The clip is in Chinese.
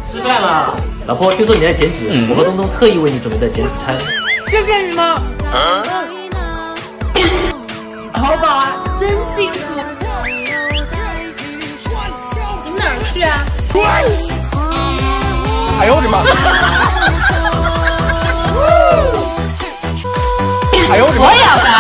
吃饭了，老婆，听说你在减脂，我和东东特意为你准备的减脂餐。 谢谢你们。好饱啊，真幸福。你们哪儿去啊？ 哎呦我的妈！哎呦我的妈！ 我也要干。